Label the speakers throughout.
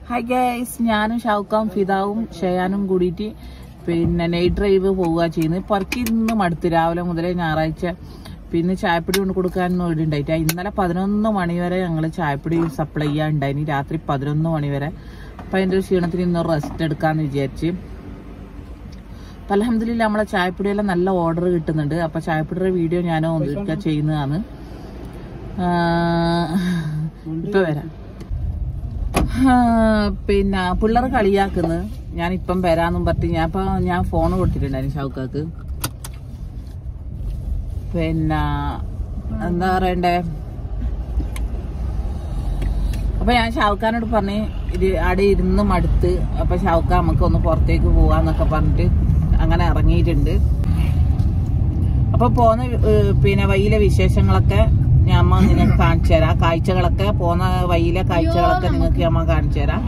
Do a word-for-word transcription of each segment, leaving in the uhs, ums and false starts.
Speaker 1: Hi guys, ഞാനും ഷൗക്കാം ഫിദാവും ഷയാനും കൂടിയിട്ട് പിന്നെ നൈറ്റ് ഡ്രൈവ് പോവുക ചെയ്യുന്നത്. പറക്കി ഇന്ന് മടുത്ത് രാവിലെ മുതലേ ഞായറാഴ്ച പിന്നെ ചായപ്പൊടി കൊണ്ട് കൊടുക്കാനൊന്നും ഇവിടെ ഉണ്ടായിട്ട് ഇന്നലെ പതിനൊന്ന് മണിവരെ ഞങ്ങൾ ചായപ്പൊടി സപ്ലൈ ചെയ്യാൻ ഉണ്ടായിനി രാത്രി പതിനൊന്ന് മണിവരെ. അപ്പം അതിൻ്റെ ഒരു ക്ഷീണത്തിന് ഇന്ന് റെസ്റ്റ് എടുക്കാമെന്ന് വിചാരിച്ച്. അപ്പം അൽഹംദുലില്ലാ നമ്മളെ ചായപ്പൊടിയെല്ലാം നല്ല ഓർഡർ കിട്ടുന്നുണ്ട്. അപ്പം ചായപ്പൊടിയുടെ വീഡിയോ ഞാനോ ഒന്നിരിക്കുക ചെയ്യുന്നതാണ്. ഇപ്പം വരാം. പിന്നെ പിള്ളേർ കളിയാക്കുന്നത് ഞാനിപ്പം വരാന്നും പറഞ്ഞിട്ട് ഞാൻ ഇപ്പൊ ഞാൻ ഫോൺ കൊടുത്തിട്ടുണ്ടായിരുന്നു ഷൗക്കാക്ക്. പിന്നെ എന്താ പറയണ്ടേ, അപ്പൊ ഞാൻ ഷൗക്കാനോട് പറഞ്ഞ് ഇത് അവിടെ ഇരുന്ന് മടുത്ത് അപ്പൊ ഷൗക്ക നമുക്ക് ഒന്ന് പുറത്തേക്ക് പോവാന്നൊക്കെ പറഞ്ഞിട്ട് അങ്ങനെ ഇറങ്ങിയിട്ടുണ്ട്. അപ്പൊ പോന്ന പിന്നെ വഴിയിലെ വിശേഷങ്ങളൊക്കെ ഞമ്മ നിങ്ങൾക്ക് കാണിച്ചു തരാം. കാഴ്ചകളൊക്കെ പോന്ന വഴിയിലെ കാഴ്ചകളൊക്കെ നിങ്ങൾക്ക് ഞമ്മ കാണിച്ചു തരാം.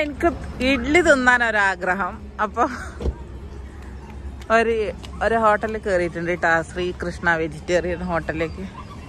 Speaker 1: എനിക്ക് ഇഡ്ഡലി തിന്നാൻ ഒരാഗ്രഹം. അപ്പൊ ഒരു ഒരു ഹോട്ടലിൽ കയറിയിട്ടുണ്ട് കേട്ടോ, ശ്രീകൃഷ്ണ വെജിറ്റേറിയൻ ഹോട്ടലിലേക്ക്.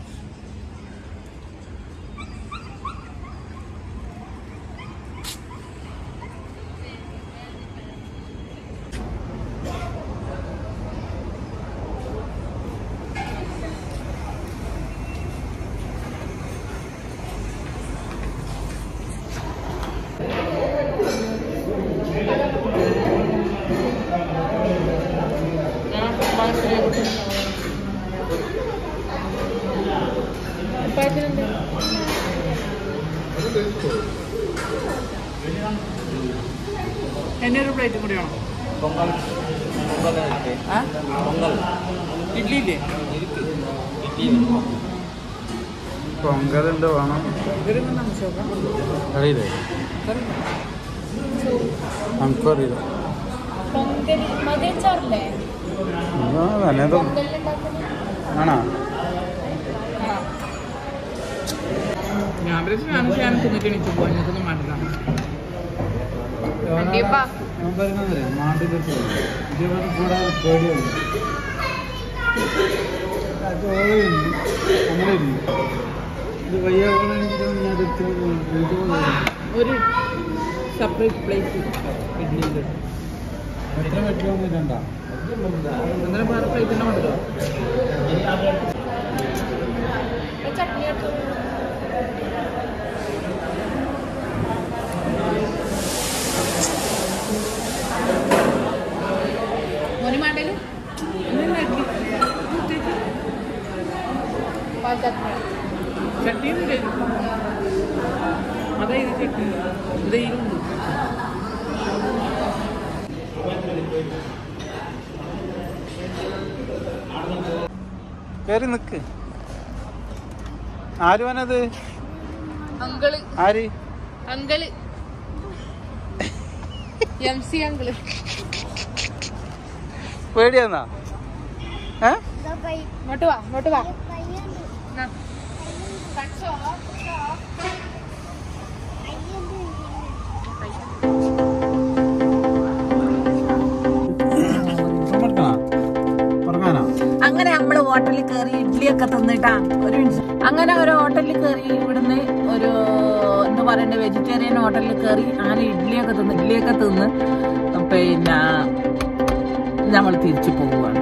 Speaker 1: എന്നൊരു പ്ലേറ്റും കൂടി വേണം. ഇഡ്ലി ഇല്ലേ?
Speaker 2: പൊങ്കൽ എന്തോ വേണം അറിയില്ലേ? നമുക്കും അറിയില്ല. ആണോ?
Speaker 1: ഞാൻ ഞാൻ തിന്നിട്ട് എണീറ്റ് പോവാൻ എനിക്കൊന്നും മാറ്റില്ല.
Speaker 2: ഞാൻ പറയുന്നതല്ലേ നാട്ടിൽ ഇതേപോലെ കൂടാതെ പേടിയുണ്ട്. അങ്ങനെ ഇത് വയ്യാണെങ്കിൽ
Speaker 1: ഒരു സെപ്പറേറ്റ് പ്ലേറ്റ് ഇഡ്ഡലിയിൽ
Speaker 2: എത്ര പറ്റുമോ രണ്ടാ
Speaker 1: അങ്ങനെ വേറെ പ്ലേറ്റ് തന്നെ മതിയോ? ചട്നി അതെ ഇത് ചട്നി ഇത് ഇരുണ്ട്.
Speaker 2: കേറി നിക്ക്. ആരുവാനത്?
Speaker 3: അങ്കിള്.
Speaker 2: ആര്?
Speaker 3: Uncle M C uncle.
Speaker 2: പേടിയാന്നാ? ഏ
Speaker 3: ഇങ്ങോട്ട് വാ, ഇങ്ങോട്ട് വാ.
Speaker 1: അങ്ങനെ നമ്മള് ഹോട്ടലിൽ കയറി ഇഡ്ഡലിയൊക്കെ തിന്നിട്ടാ ഒരു മിനിറ്റ്. അങ്ങനെ ഒരു ഹോട്ടലിൽ കയറി ഇവിടുന്ന് ഒരു എന്താ പറയണ്ടേ വെജിറ്റേറിയൻ ഹോട്ടലിൽ കയറി അങ്ങനെ ഇഡ്ഡലിയൊക്കെ തിന്ന് ഇഡ്ഡലിയൊക്കെ തിന്ന് പിന്നെ നമ്മൾ തിരിച്ചു പോവുകയാണ്.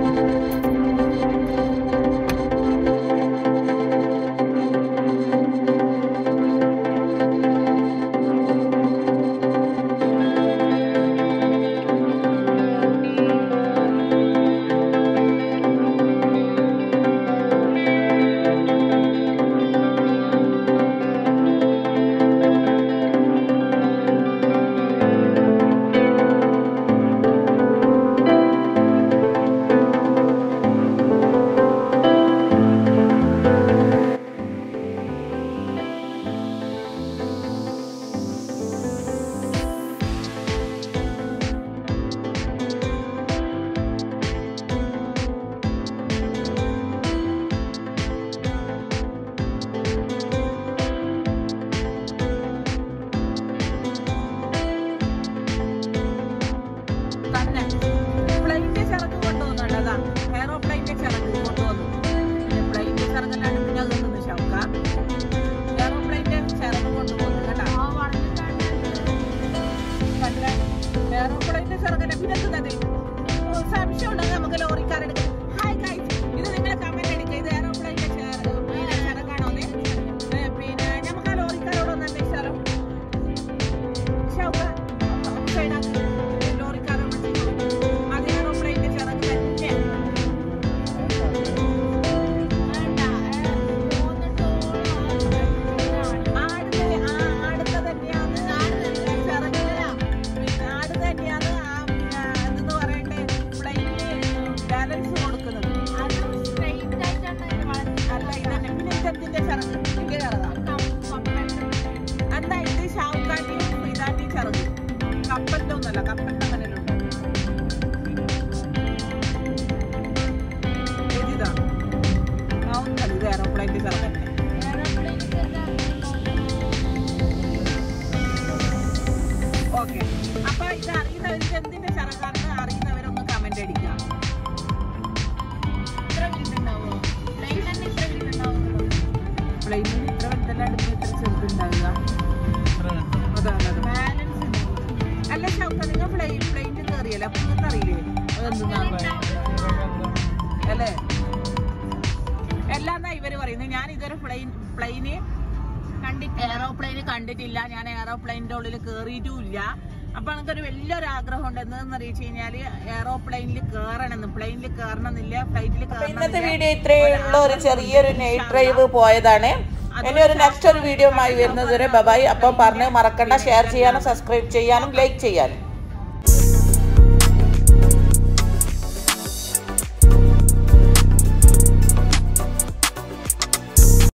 Speaker 1: അല്ലേ എല്ലാന്നാ ഇവര് പറയുന്നത്. ഞാൻ ഇതൊരു പ്ലെയിൻ പ്ലെയിന് എയറോപ്ലെയിന് കണ്ടിട്ടില്ല. ഞാൻ എയറോപ്ലെയിനിന്റെ ഉള്ളിൽ കേറിയിട്ടുമില്ല. അപ്പൊ എനിക്കൊരു വലിയൊരു ആഗ്രഹം ഉണ്ട്. എന്താന്ന് അറിയിച്ചു കഴിഞ്ഞാല് എയറോപ്ലെയിനിൽ കേറണമെന്ന്. പ്ലെയിനിൽ കയറണമെന്നില്ല, ഫ്ലൈറ്റിൽ കയറണം. ഇന്നത്തെ വീഡിയോ ഇത്രയുള്ള ഒരു ചെറിയൊരു നൈറ്റ് ഡ്രൈവ് പോയതാണ്. ഇനി ഒരു നെക്സ്റ്റ് ഒരു വീഡിയോ ആയി വരുന്നത് വരെ ബൈ. അപ്പം പറഞ്ഞ് മറക്കണ്ട ഷെയർ ചെയ്യാനും സബ്സ്ക്രൈബ് ചെയ്യാനും ലൈക്ക് ചെയ്യാനും.